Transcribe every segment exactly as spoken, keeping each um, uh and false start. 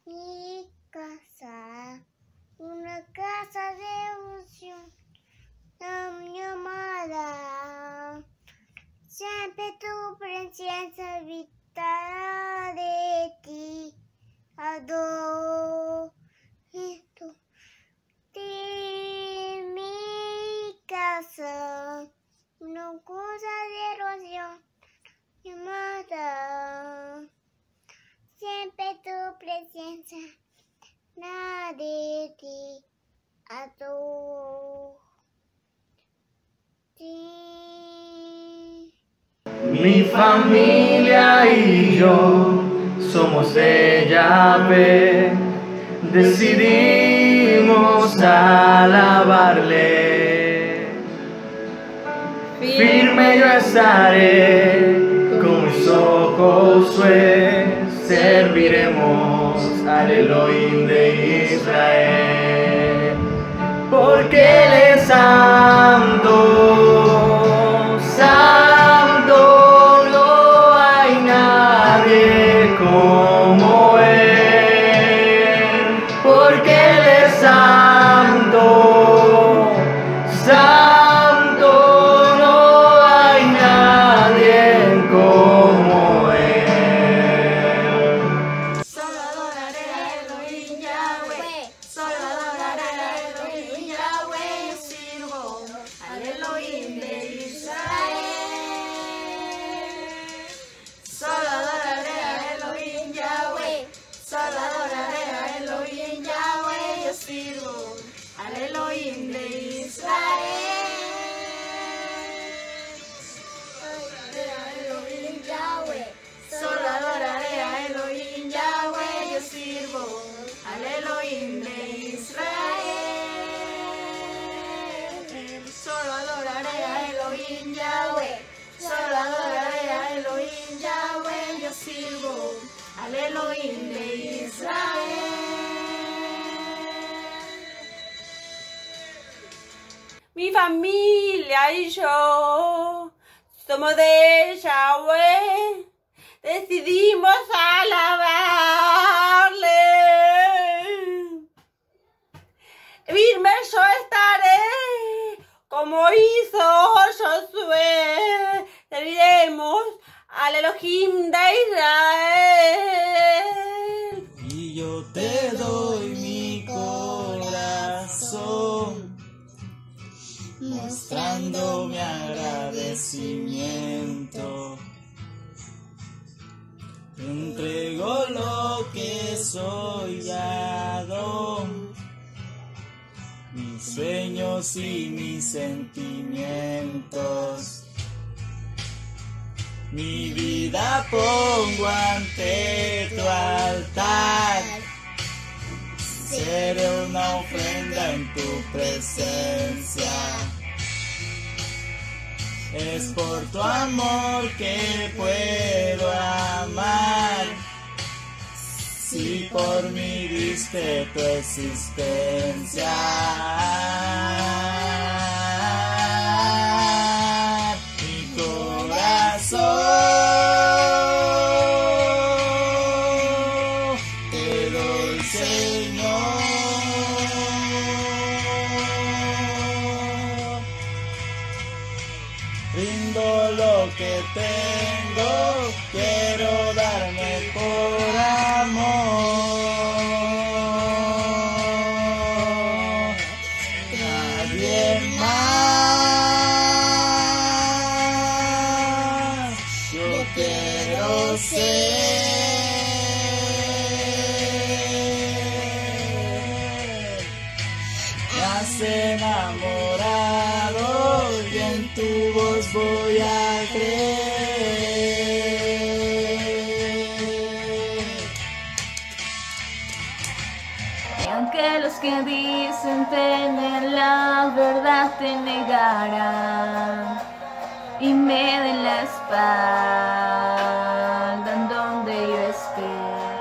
Mi casa, una casa de ilusión, mi amada, siempre tu presencia habitará de ti, adoro esto de mi casa, una cosa de ilusión, mi amada. Siempre tu presencia, nada de ti, adoro ti. Mi familia y yo somos de Yahvé, decidimos alabarle. Firme yo estaré, con mis ojos pues serviremos al Elohim de Israel, porque Él es santo, santo, no hay nadie como Él, porque Él es santo, santo, no hay nadie como Él. Solo adoraré a Elohim Yahweh, solo adoraré a Elohim Yahweh, yo sirvo al Elohim de Israel. Solo adoraré a Elohim Yahweh, solo adoraré a Elohim Yahweh, yo sirvo al Elohim de Israel. Elohim Yahweh, solo adoraré a Elohim Yahweh, yo sirvo al Elohim de Israel. Solo adoraré a Elohim Yahweh, solo adoraré a Elohim Yahweh, yo sirvo al Elohim de Israel. Mi familia y yo somos de Yahweh, decidimos alabarle. Firme yo estaré, como hizo Josué, serviremos al Elohim de Israel. Y yo te doy mi corazón, mostrando mi agradecimiento. Te entrego lo que soy, Adón, mis sueños y mis sentimientos. Mi vida pongo ante tu altar, seré una ofrenda en tu presencia. Es por tu amor que puedo amar, si por mí diste tu existencia. Mi corazón te doy, Señor. Rindo lo que tengo, quiero darme por amor. Nadie más, yo quiero ser. Me has enamorado y en tu voz voy a creer. Y aunque los que dicen tener la verdad te negarán y me den la espalda en donde yo esté,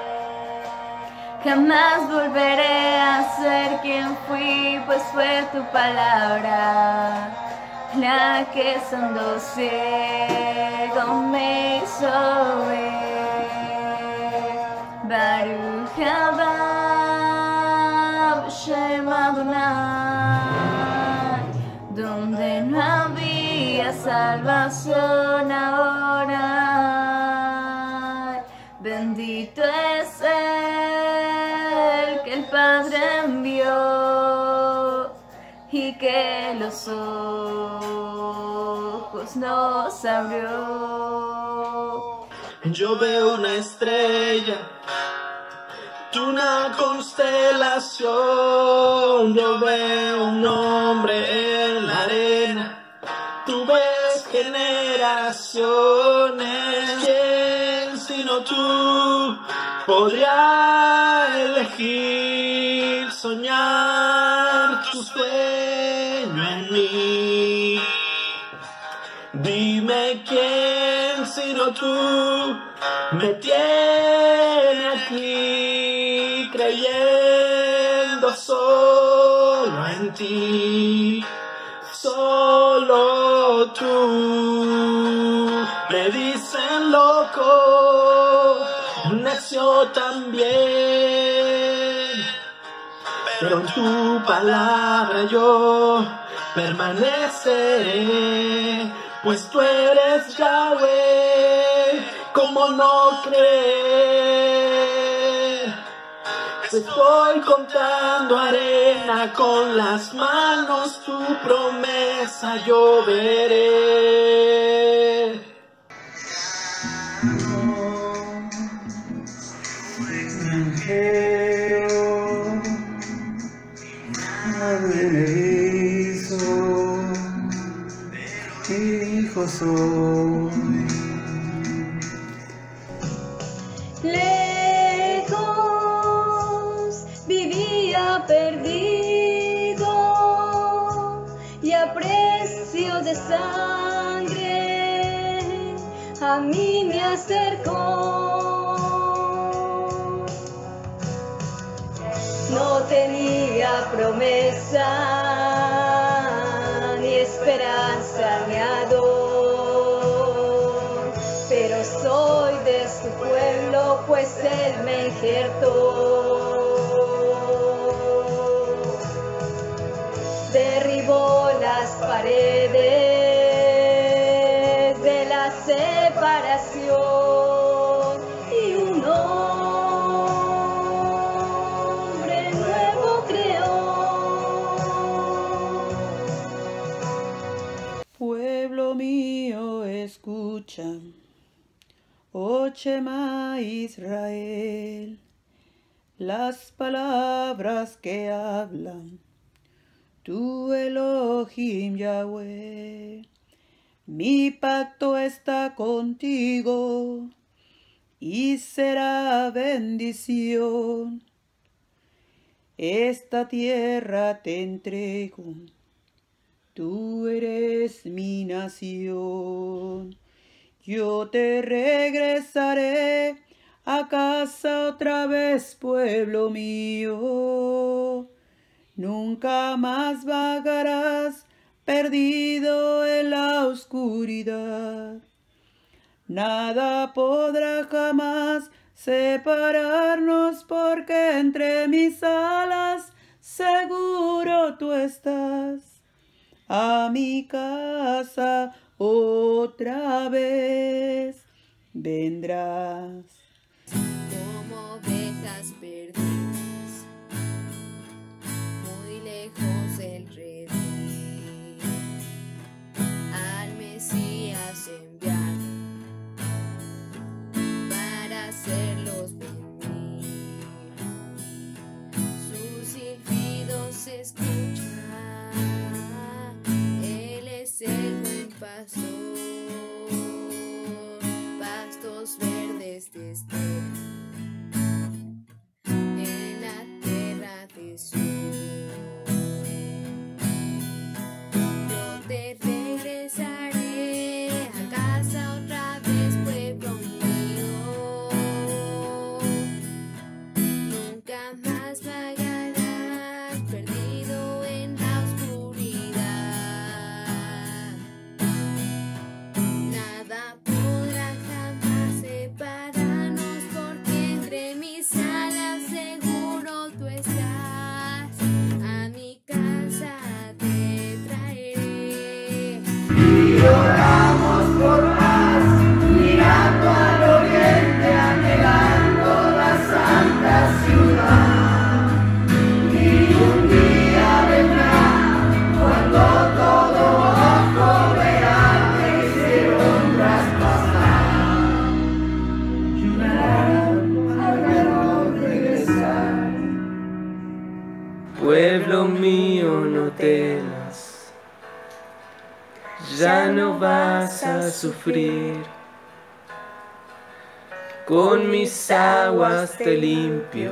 jamás volveré a ser quien fui, pues fue tu palabra la que estando ciego me hizo ver. Baruch haba salvación ahora. Bendito es el que el Padre envió y que los ojos nos abrió. Yo veo una estrella, tú una constelación. Yo veo un hombre en la arena, tú ves generaciones. ¿Quién sino tú podría elegir soñar tu sueño en mí? Dime quién sino tú me tiene aquí creyendo solo en ti, solo tú. Me dicen loco, necio también, pero en tu palabra yo permaneceré, pues tú eres Yahweh. ¿Cómo no creer? Estoy contando arena con las manos, tu promesa yo veré. Viajero, advenedizo, hijo soy. Lejos vivía perdido y a precio de sangre a mí me acercó. No tenía promesa ni esperanza ni ador, pero soy de su pueblo, pues él me injertó. Derribó las paredes de la separación y un hombre nuevo creó. Pueblo mío, escucha, oh Shema Israel, las palabras que hablan tu Elohim Yahweh. Mi pacto está contigo y será bendición. Esta tierra te entrego, tú eres mi nación. Yo te regresaré a casa otra vez, pueblo mío. Nunca más vagarás perdido en la oscuridad. Nada podrá jamás separarnos, porque entre mis alas seguro tú estás. A mi casa otra vez vendrás. Como ovejas perdidas, muy lejos del redil, al Mesías enviado para hacerlos venir. Sus silbidos se escuchan, él es el buen pastor, pastos verdes te esperan en la tierra de Sion. Yo te regresaré a casa otra vez, pueblo mío. Nunca más vagarás perdido en la oscuridad. Pueblo mío, no temas, ya no vas a sufrir. Con mis aguas te limpio,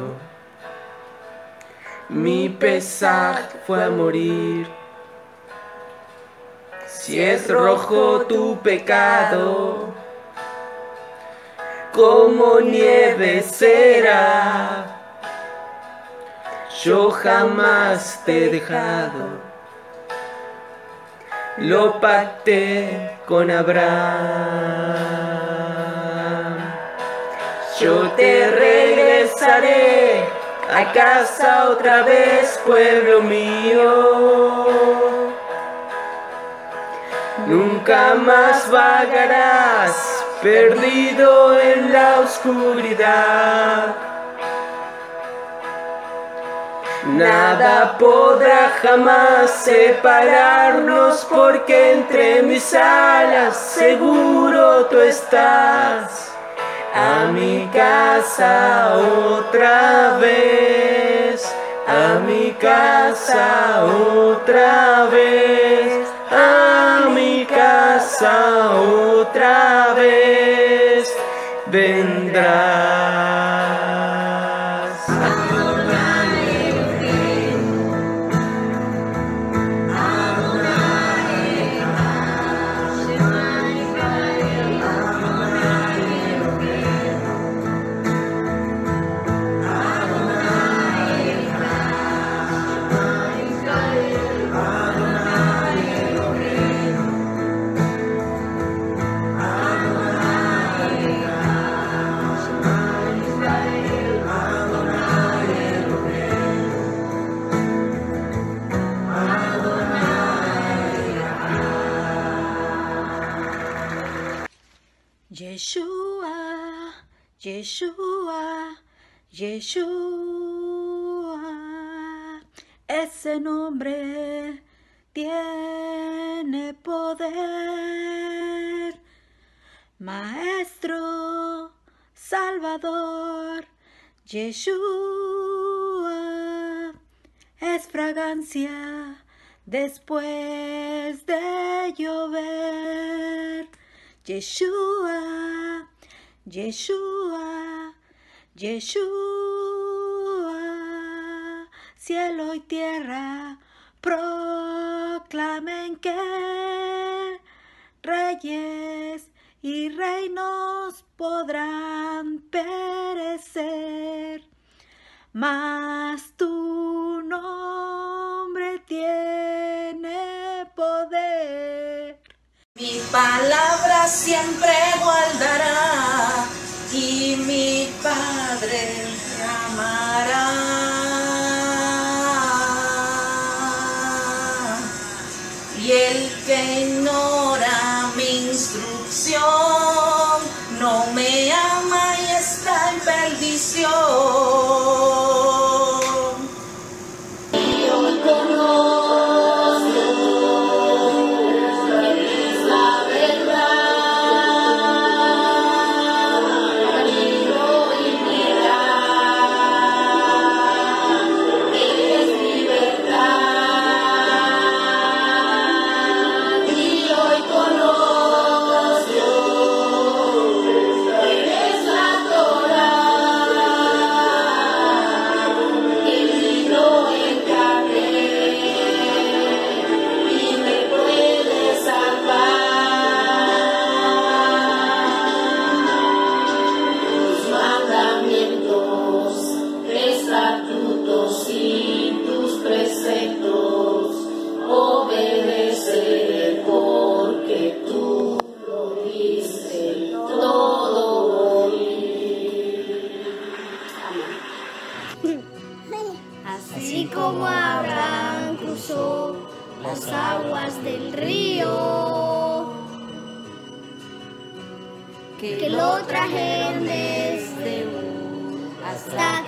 mi pesar fue a morir. Si es rojo tu pecado, como nieve será. Yo jamás te he dejado, lo pacté con Abraham. Yo te regresaré a casa otra vez, pueblo mío. Nunca más vagarás perdido en la oscuridad. Nada podrá jamás separarnos, porque entre mis alas seguro tú estás. A mi casa otra vez, a mi casa otra vez, a mi casa otra vez vendrás. Yeshua, Yeshua, Yeshua, ese nombre tiene poder. Maestro, Salvador, Yeshua, es fragancia después de llover. Yeshua, Yeshua, Yeshua, cielo y tierra proclamen que reyes y reinos podrán perecer, mas tu nombre tiene poder. Mi palabra siempre guardará y mi Padre me amará. Y el que ignora mi instrucción no me ama y está en perdición. Y hoy conozco como Abraham cruzó las aguas del río, que lo trajeron desde Ur hasta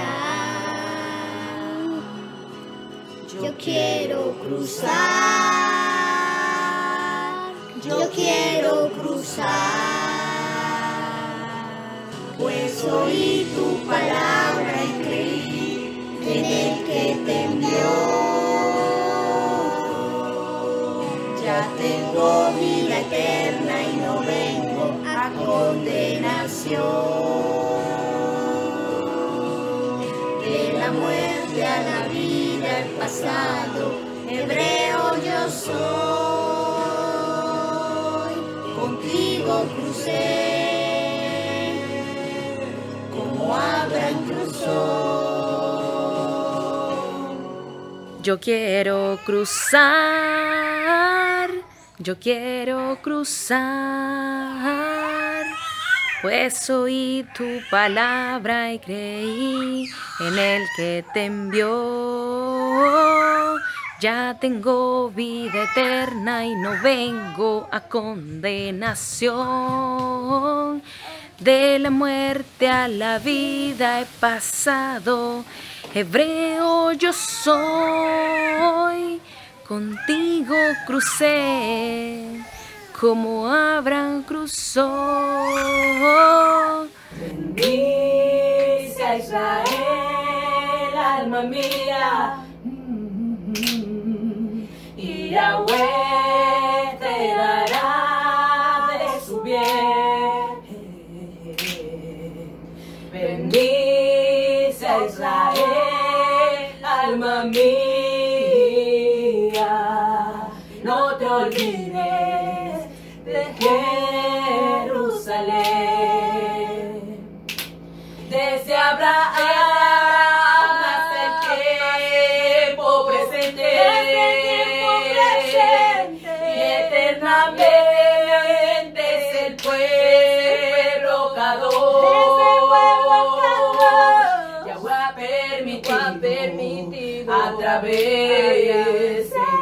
Canaán. Yo quiero cruzar, yo quiero cruzar, pues oí tu palabra y creí en el que te envió. tengo vida eterna y no vengo a condenación. De la muerte a la vida he pasado, hebreo yo soy. Contigo crucé, como Abraham cruzó. Yo quiero cruzar, yo quiero cruzar, pues oí tu palabra y creí en el que te envió. Ya tengo vida eterna y no vengo a condenación. De la muerte a la vida he pasado, hebreo yo soy. Contigo crucé, como Abraham cruzó. Bendice a Israel, alma mía, y Yahweh te dará de su bien. Bendice a Israel, alma mía, no te olvides de Jerusalén. Desde Abraham hasta el tiempo presente, y eternamente es el pueblo cador. Yahweh ha permitido a través de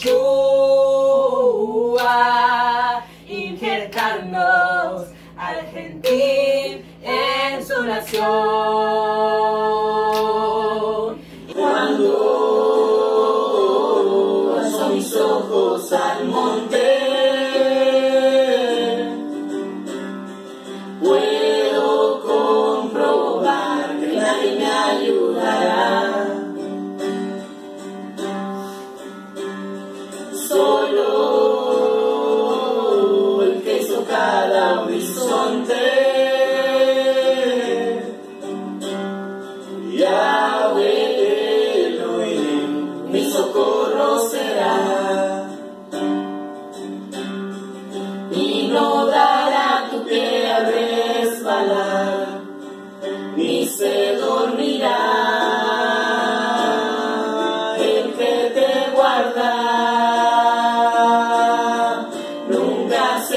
Yeshua injertarnos al gentil en su nación. Cuando alzo mis ojos al monte, puedo comprobar que nadie me ayudará. Solo el que hizo cada horizonte, Yahweh Elohim, mi socorro será, y no dará tu pie a resbalar, ni se dormirá el que te guarda, nunca se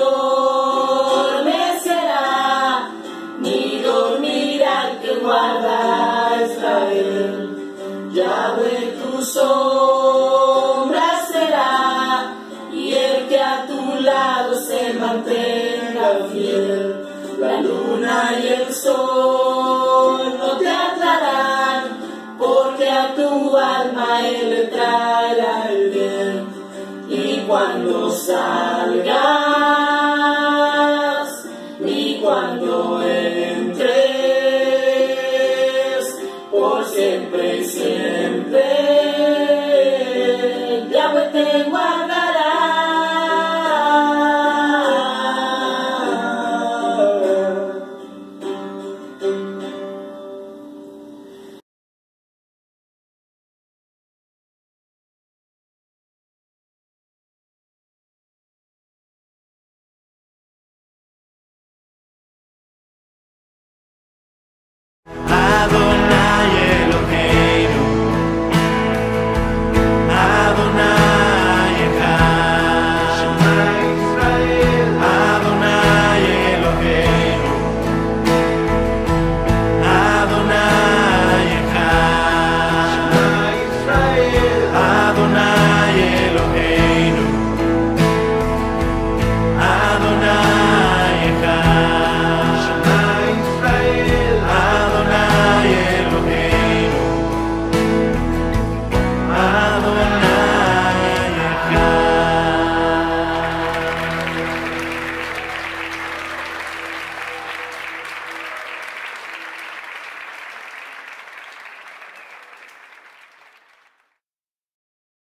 adormecerá, ni dormirá el que guarda a Israel. Yahweh tu sombra será, y el que a tu lado se mantenga fiel. La luna y el sol no te atarán, porque a tu alma Él le traerá el bien. Y cuando salgas, y cuando entres, por siempre y siempre, Yahweh te guarda.